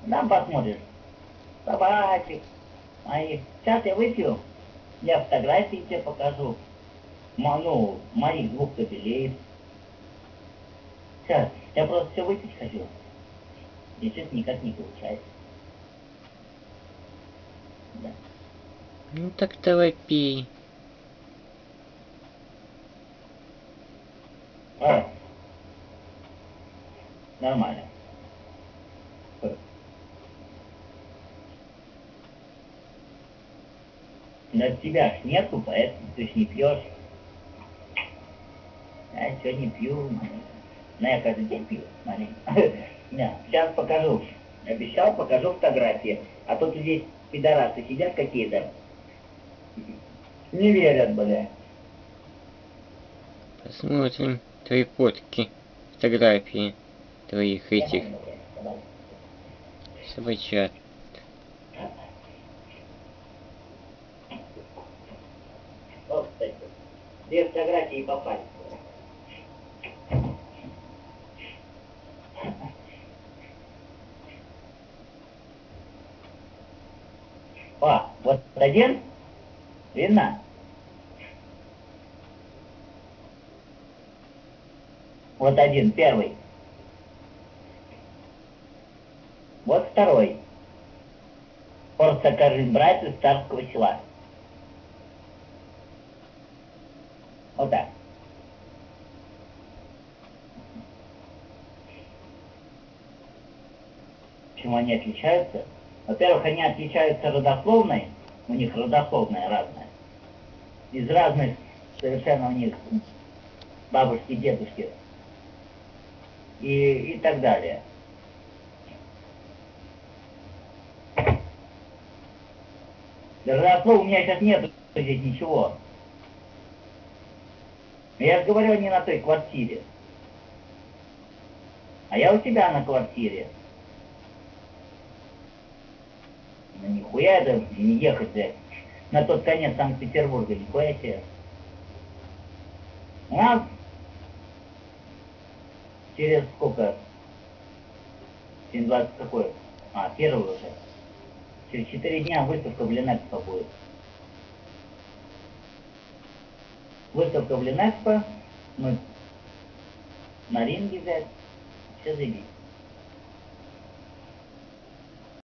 Там посмотришь. Собачек моих. Сейчас я выпью. Я фотографии тебе покажу. Ну, моих двух кобелей. Сейчас. Я просто все выпить хочу. И что-то никак не получается. Да. Ну так давай пей. Нормально. Но тебя ж нету, поэтому ты ж не пьешь. Я сегодня пью. Но я каждый день пью маленько. Сейчас покажу. Обещал, покажу фотографии. А тут здесь пидорасы сидят какие-то. Не верят, бля. Посмотрим твои фотки, фотографии твоих этих собачат. Вот, кстати, две фотографии попали. О, вот один, видно? Вот один, первый. Вот второй. Просто каждый брать из царского села. Вот так. Почему они отличаются? Во-первых, они отличаются родословной. У них родословная разная. Из разных совершенно у них бабушки, дедушки. И так далее. Родослов у меня сейчас нет здесь ничего. Я же говорю, они на той квартире. А я у тебя на квартире. Ну нихуя это не ехать на тот конец Санкт-Петербурга, нихуя себе. У нас через сколько? 7-20 какой? Первый уже. Через 4 дня выставка в Ленэкспо будет. Выставка в Ленэкспо. Мы на ринге взять. Все заебись.